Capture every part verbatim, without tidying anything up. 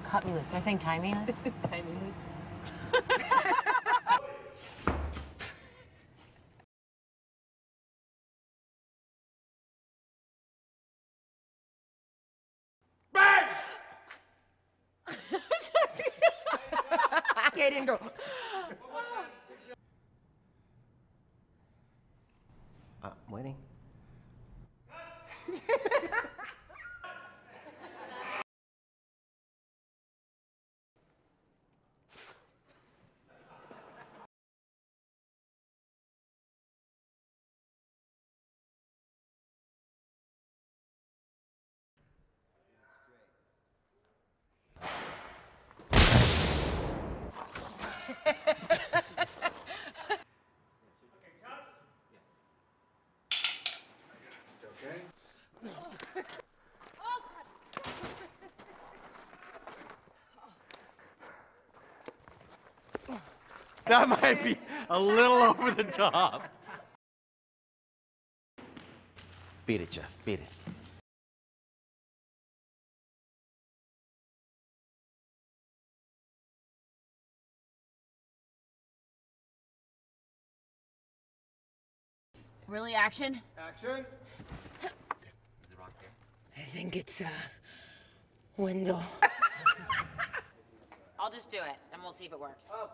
cut me loose. Am I saying tie me loose? Tie me loose. Bang! I didn't go. Uh, I'm waiting. That might be a little over the top. Beat it, Jeff. Beat it. Really, action? Action. I think it's a window. I'll just do it, and we'll see if it works. Oh.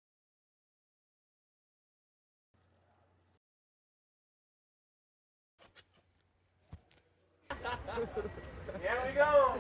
Here we go.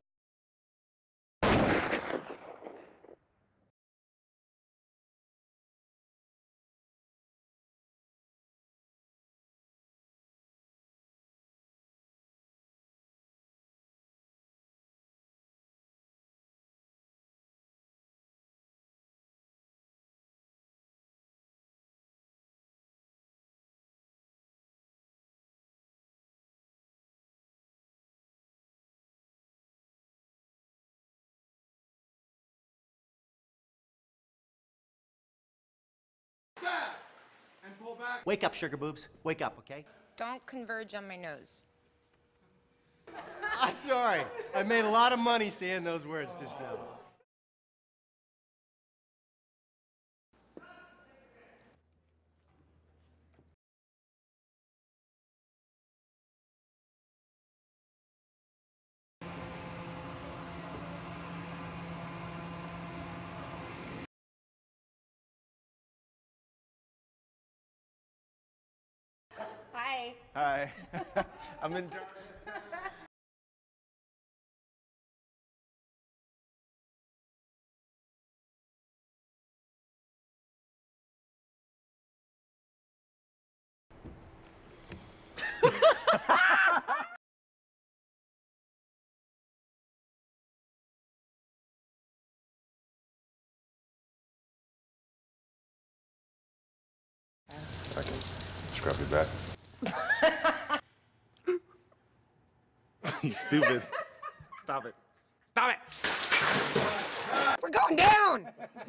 And pull back. Wake up, sugar boobs. Wake up, okay? Don't converge on my nose. I'm sorry. I made a lot of money saying those words just now. Hi. Hi. I'm in. I can scrub your back. You stupid. Stop it. Stop it! We're going down!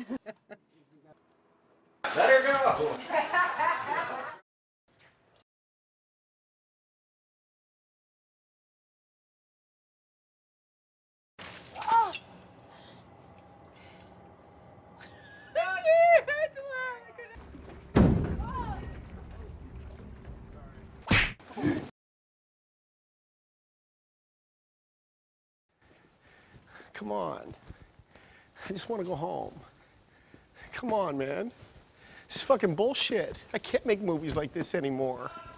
Let her go! Oh. Come on. I just want to go home. Come on, man. This is fucking bullshit. I can't make movies like this anymore.